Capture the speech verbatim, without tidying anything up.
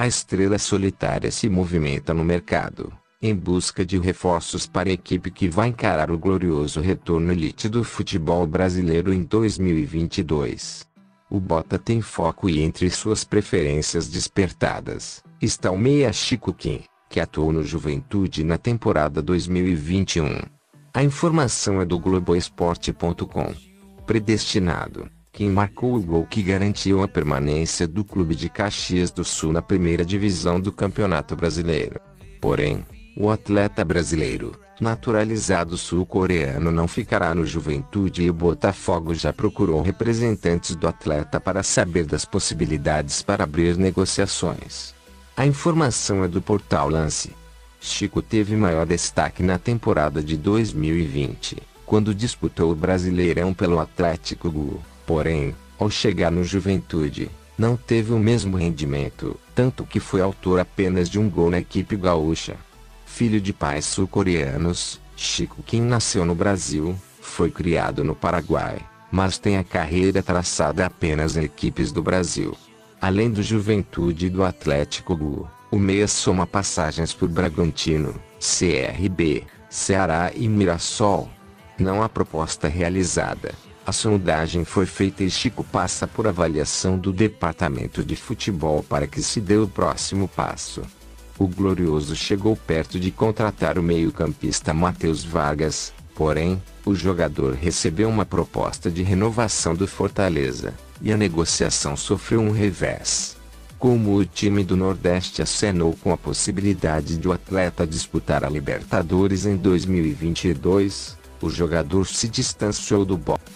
A estrela solitária se movimenta no mercado, em busca de reforços para a equipe que vai encarar o glorioso retorno elite do futebol brasileiro em dois mil e vinte e dois. O Bota tem foco e entre suas preferências despertadas, está o meia Chico Kim, que atuou no Juventude na temporada dois mil e vinte e um. A informação é do Globoesporte ponto com. Predestinado, Kim marcou o gol que garantiu a permanência do clube de Caxias do Sul na primeira divisão do Campeonato Brasileiro. Porém, o atleta brasileiro, naturalizado sul-coreano, não ficará no Juventude e o Botafogo já procurou representantes do atleta para saber das possibilidades para abrir negociações. A informação é do portal Lance. Chico teve maior destaque na temporada de dois mil e vinte, quando disputou o Brasileirão pelo Atlético Gu. Porém, ao chegar no Juventude, não teve o mesmo rendimento, tanto que foi autor apenas de um gol na equipe gaúcha. Filho de pais sul-coreanos, Chico Kim nasceu no Brasil, foi criado no Paraguai, mas tem a carreira traçada apenas em equipes do Brasil. Além do Juventude e do Atlético Gu, o meia soma passagens por Bragantino, C R B, Ceará e Mirassol. Não há proposta realizada. A sondagem foi feita e Chico passa por avaliação do departamento de futebol para que se dê o próximo passo. O Glorioso chegou perto de contratar o meio-campista Matheus Vargas, porém, o jogador recebeu uma proposta de renovação do Fortaleza, e a negociação sofreu um revés. Como o time do Nordeste acenou com a possibilidade de o atleta disputar a Libertadores em dois mil e vinte e dois, o jogador se distanciou do Botafogo.